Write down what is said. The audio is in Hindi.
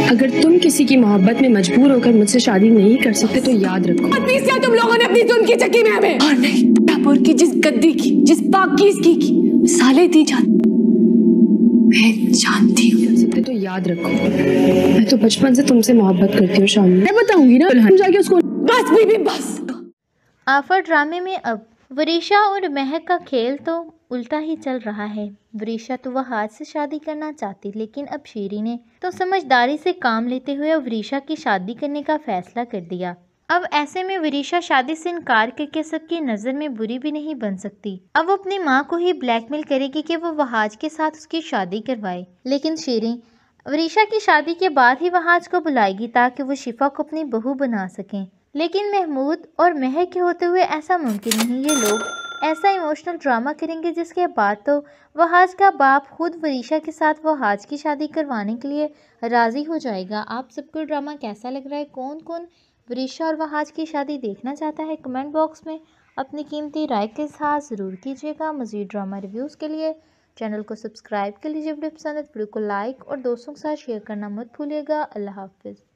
अगर तुम किसी की मोहब्बत में मजबूर होकर मुझसे शादी नहीं कर सकते तो याद रखो। क्या तुम लोगों ने अपनी जुल्म की चक्की में हमें और नहीं टापुर की जिस गद्दी की जिस पाकीज़गी की साले दी जाती मैं जानती हूँ। कर सकते तो याद रखो, मैं तो बचपन से तुमसे मोहब्बत करती हूँ शामिल। मैं बताऊंगी ना तुम जाके उसको। बस बीबी बस। आफर ड्रामे में अब वरीशा और महक का खेल तो उल्टा ही चल रहा है। वरीशा तो वहाज से शादी करना चाहती, लेकिन अब शीरी ने तो समझदारी से काम लेते हुए वरीशा की शादी करने का फैसला कर दिया। अब ऐसे में वरीशा शादी से इनकार करके सबकी नज़र में बुरी भी नहीं बन सकती। अब वो अपनी माँ को ही ब्लैकमेल करेगी कि वो वहाज के साथ उसकी शादी करवाए। लेकिन शीरी वरीशा की शादी के बाद ही वहाज को बुलाएगी ताकि वो शिफा को अपनी बहू बना सकें। लेकिन महमूद और महक के होते हुए ऐसा मुमकिन नहीं। ये लोग ऐसा इमोशनल ड्रामा करेंगे जिसके बाद तो वहाज का बाप खुद वरीशा के साथ वहाज की शादी करवाने के लिए राज़ी हो जाएगा। आप सबको ड्रामा कैसा लग रहा है? कौन कौन वरीशा और वहाज की शादी देखना चाहता है? कमेंट बॉक्स में अपनी कीमती राय के साथ ज़रूर कीजिएगा। मज़ीद ड्रामा रिव्यूज़ के लिए चैनल को सब्सक्राइब कर लीजिए। वीडियो पसंद है तो वीडियो को लाइक और दोस्तों के साथ शेयर करना मत भूलिएगा। अल्लाह हाफिज़।